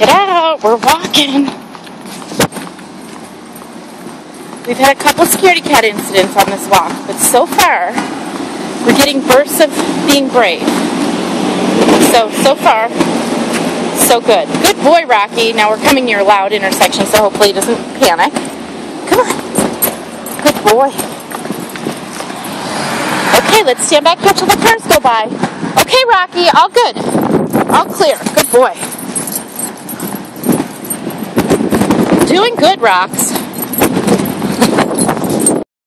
Check it out. We're walking. We've had a couple scaredy cat incidents on this walk, but so far, we're getting bursts of being brave. So far, so good. Good boy, Rocky. Now we're coming near a loud intersection, so hopefully he doesn't panic. Come on. Good boy. Okay, let's stand back here till the cars go by. Okay, Rocky, all good. All clear. Good boy. Doing good, Rocks.